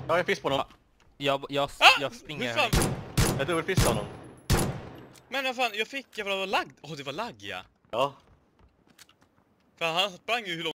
Ja, jag fiskar på honom. Jag springer. hur fan? Jag dubbelfiskar honom. Men vad fan, jag var lagd. Det var lagg, ja. Ja. För han sprang ju hur långt